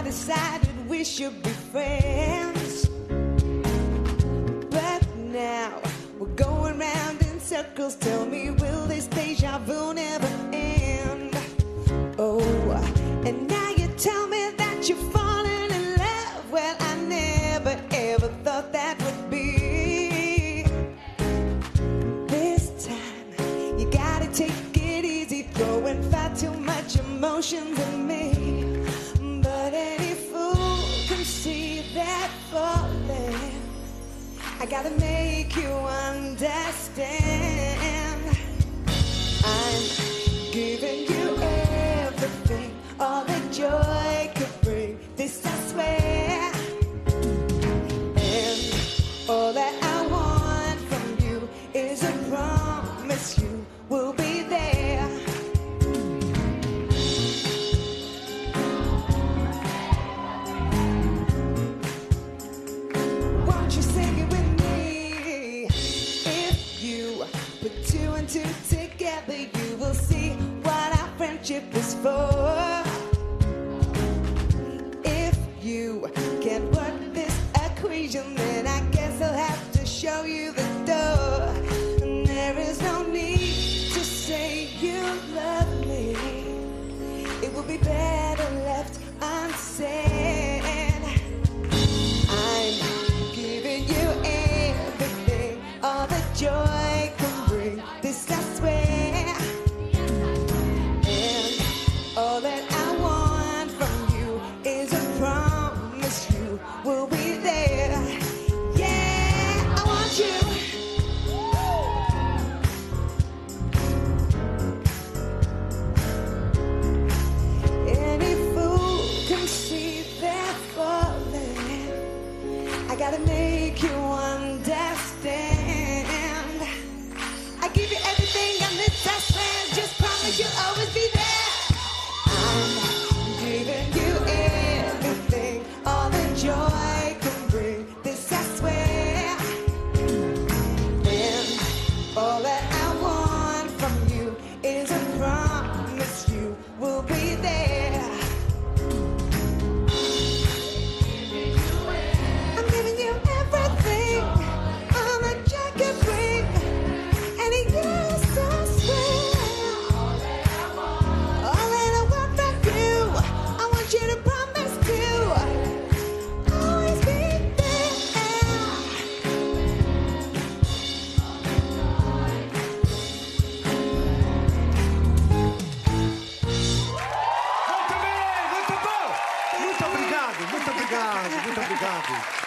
decided we should be friends. But now we're going round in circles. Tell me, will this deja vu never end? Oh, and now you tell me that you're falling in love. Well, I never ever thought that would be. This time you gotta take it easy, throwing far too much emotions in me. But any fool can see that falling. I gotta make you understand. I'm giving you everything, all the joy could bring. This I swear. And all that I want from you is a promise you will be there. Won't you sing it with me? If you put two and two together, you will see what our friendship is for. If you can't work this equation, then I guess I'll have to show you the door. And there is no need to say you love me. It will be better left unsaid. I'm giving you everything, all the joy can bring. This I swear. And all that I want from you is a promise you will be there. Yeah, I want you. Any fool can see that falling. I gotta make you understand. I give you everything and this I swear. Just promise you'll always be there. I'm giving you everything, all the joy can bring. This I swear. And all that I want from you is a promise you will be there. I'm giving you everything, all the joy can bring. And yes, I swear. All that I want from you, I want you to promise to always be there. Muito bem, muito bom. Muito obrigado, muito obrigado, muito obrigado.